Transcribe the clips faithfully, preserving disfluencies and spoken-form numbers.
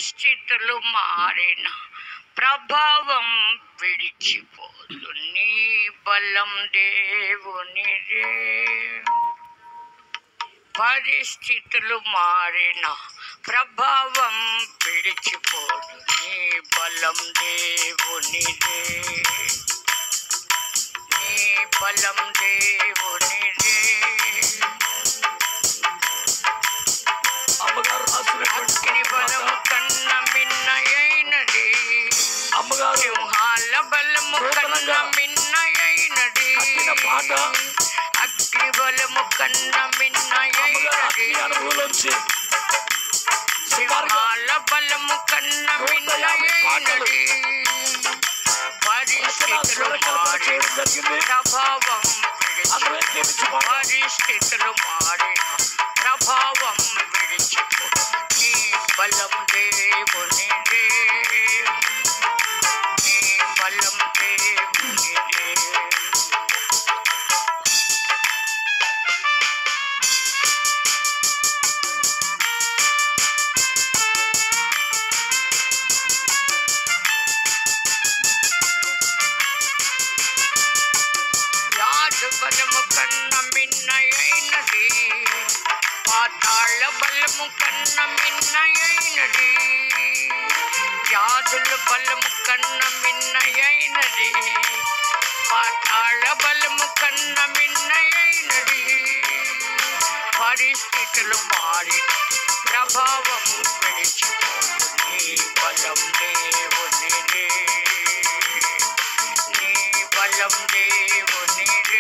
పరిస్థితులు మారిన ప్రభావం విడిచిపోదు. నీ బలం దేవునిదే. పరిస్థితులు మారిన ప్రభావం విడిచిపోదు. నీ బలం దేవునిదే. నీ బలం దేవునిదే. అమ్మగారు అగ్ని బలము కన్న మిన్నయైనది. అమ్మగారు సింహాల బలము కన్న మిన్నయైనది. పాట అగ్ని బలము కన్న మిన్నయైనది. అనుభవంలోంచి సింహాల బలము కన్న మిన్నయైనది. పరిస్థితులు మారి ప్రభావం విడిచి పరిస్థితులు మారిన ప్రభావం విడిచిపో. నీ బలం దేవునిదే. నీ బలం దేవునిదే. యాదు బలము కన్న మిన్నయైనది. పాతాళ బలము కన్న మిన్నయైనది. యాదుల బలము కన్న మిన్నయైనది. పాతాళ బలము కన్న మిన్నయైనది. పరిస్థితులు మారి ప్రభావం విడిచిపోదు. నీ బలం దేవునిదే. నీ బలం దేవునిదే.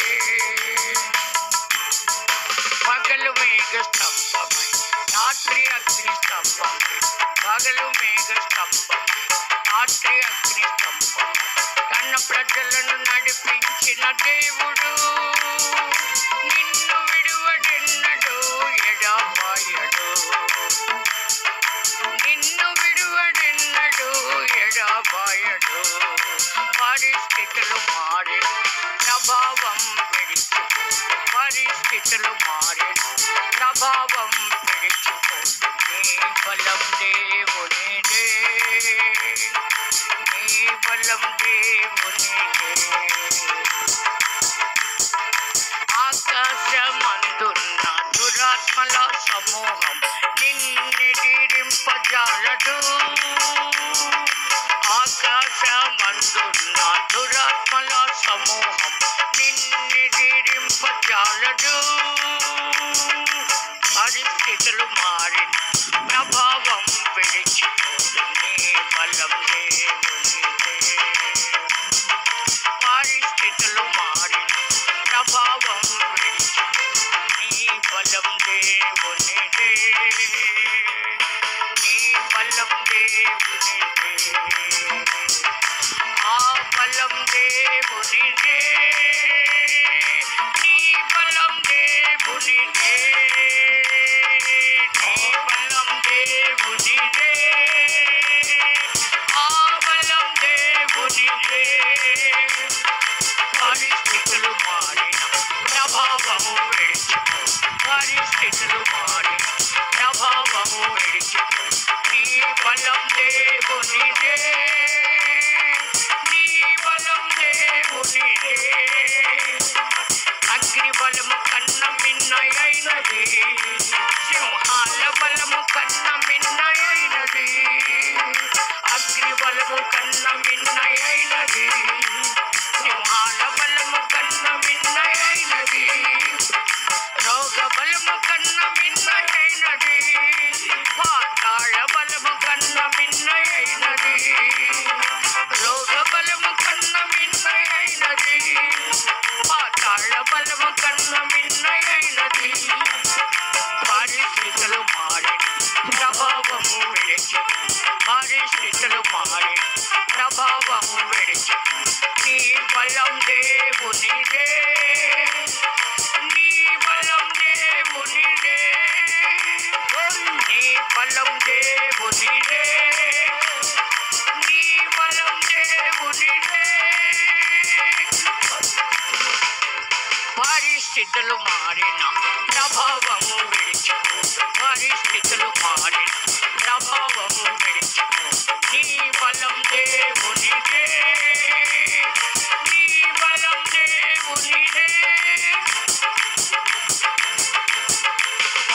పగలు మేఘ స్తంభమై రాత్రి అగ్ని స్తంభమై. పగలు మేఘ స్తంభమై రాత్రి అగ్ని స్తంభమై. కన్న ప్రజలను నడిపించిన దేవుడు నిన్ను విడువడెన్నడు ఎడబాయడు. నిన్ను విడువడెన్నడు ఎడబాయడు. పరిస్థితులు మారి ప్రభావం విడిచిపో. పరిస్థితులు మారి ప్రభావం విడిచిపో. నీ బలం దేవునిదే. నీ బలం దేవునిదే. ఆకాశమందున్న దురాత్మల సమూహం నిన్నెదిరింపజాలదు. ఆకాశమందున్న దురాత్మల సమూహం నిన్నెదిరింపజాలదు. పరిస్థితులు మారి ప్రభావం విడిచిపోదు. నీ బలం దేవునిదే. పరిస్థితులు మారి ప్రభావం విడిచిపోదు. నీ బలం దేవునిదే. నీ బలం దేవునిదే. ఆ బలం దేవునిదే. నీ బలం దేవునిదే. నీ బలం దేవునిదే. ఆ బలం దేవునిదే. పరిస్థితులు మారిన ప్రభావము విడిచిపో. పరిస్థితులు మారిన ప్రభావము విడిచిపో. నీ బలం దేవునిదే. నీ బలం దేవునిదే. అగ్ని బలము కన్న మిన్నయైనది. సింహాల బలము కన్న మిన్నయైనది. అగ్ని బలము కన్న మిన్నయైనది. సింహాల బలము కన్న మిన్నయైనది. రోగ బలము కన్న మిన్నయైనది. పాతాళ బలము కన్న మిన్నయైనది. రోగ బలము కన్న మిన్నయైనది. పాతాళ బలము కన్న మిన్నయైనది. పరిస్థితులు మారి ప్రభావము విడిచి. పరిస్థితులు మారి ప్రభావము విడిచి. నీ బలం దేవునిదే. నీ బలం దేవునిదే. నీ బలం దేవునిదే. నీ బలం దేవునిదే. పరిస్థితులు మారిన ప్రభావము విడిచిపో. పరిస్థితులు మారిన ప్రభావము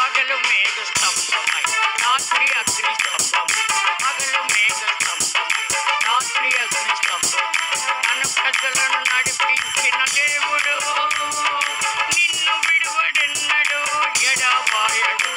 పగలు మేఘ స్తంభమై రాత్రి అగ్ని స్తంభం పగలు మేఘ స్తంభమై రాత్రి అగ్ని స్తంభం తన ప్రజలను నడిపించిన దేవుడు నిన్ను విడువడెన్నడు ఎడబాయడు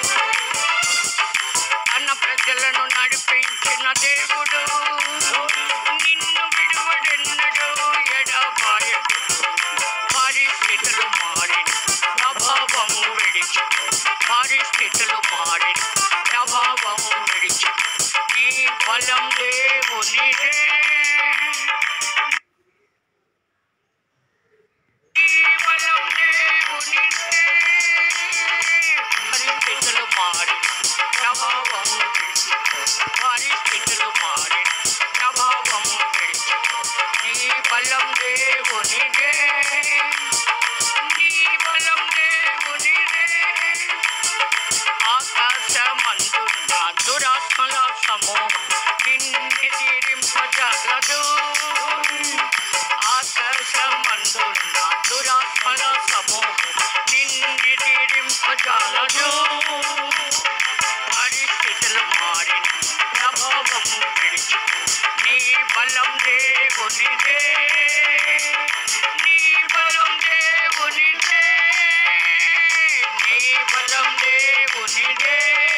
తన ప్రజలను నడిపించిన దేవుడు నిన్ను విడువడెన్నడు ఎడబాయడు పరిస్థితులు మారి ప్రభావము విడిచి పరిస్థితులు మారి ప్రభావము విడిచి నీ బలం దేవునిదే నీ బలం దేవునిదే పరిస్థితులు మారి ప్రభావము విడిచి పరిస్థితులు మారి ప్రభావము విడిచి నీ బలం దేవునిదే నీ బలం దేవునిదే ఆకాశమందున్న దురాత్మల సమూహం నిన్నెదిరింపజాలదు ఆకాశమందున్న దురాత్మల సమూహం నిన్నెదిరింపజాలదు పరిస్థితులు మారిన ప్రభావము విడిచి నీ బలం దేవునిదే నీ బలం దేవునిదే నీ బలం దేవునిదే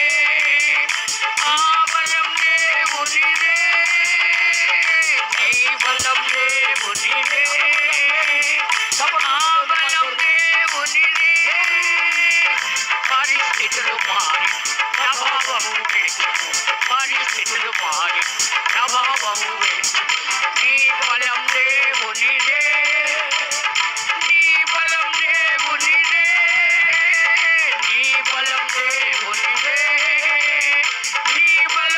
ఆ బలం దేవునిదే నీ బలం దేవునిదే ఆ బలం దేవునిదే పరిస్థితులు మారి ప్రభావము విడిచి పరిస్థితులు మారి ప్రభావము విడిచి నీ బలం దేవునిదే నీ బలం దేవునిదే నీ బలం దేవునిదే నీ బలం